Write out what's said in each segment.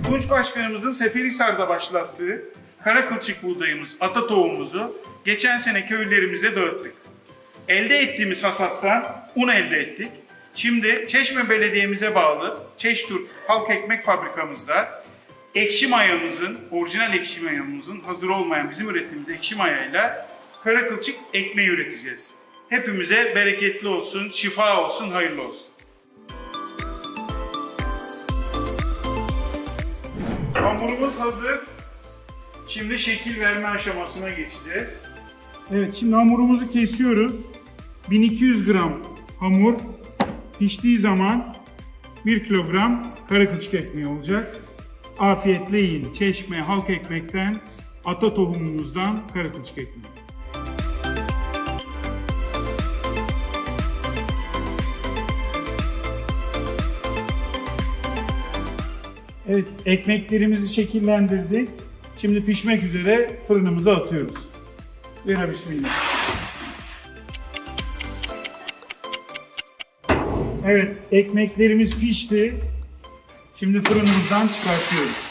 Tunç Başkanımızın Seferihisar'da başlattığı kara kılçık buğdayımız, ata tohumumuzu geçen sene köylerimize dağıttık. Elde ettiğimiz hasattan un elde ettik. Şimdi Çeşme Belediye'mize bağlı Çeştur Halk Ekmek Fabrikamızda ekşi mayamızın, orijinal ekşi mayamızın hazır olmayan bizim ürettiğimiz ekşi mayayla kara kılçık ekmeği üreteceğiz. Hepimize bereketli olsun, şifa olsun, hayırlı olsun. Hamurumuz hazır. Şimdi şekil verme aşamasına geçeceğiz. Evet, şimdi hamurumuzu kesiyoruz. 1200 gram hamur piştiği zaman 1 kilogram kara kılçık ekmeği olacak. Afiyetle yiyin. Çeşme halk ekmekten, ata tohumumuzdan kara kılçık ekmeği. Evet, ekmeklerimizi şekillendirdik. Şimdi pişmek üzere fırınımıza atıyoruz. Ve bismillah. Evet, ekmeklerimiz pişti. Şimdi fırınımızdan çıkartıyoruz.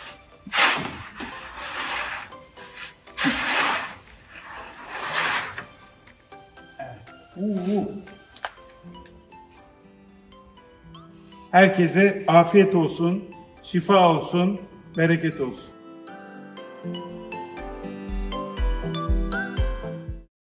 Evet. Herkese afiyet olsun, şifa olsun, bereket olsun.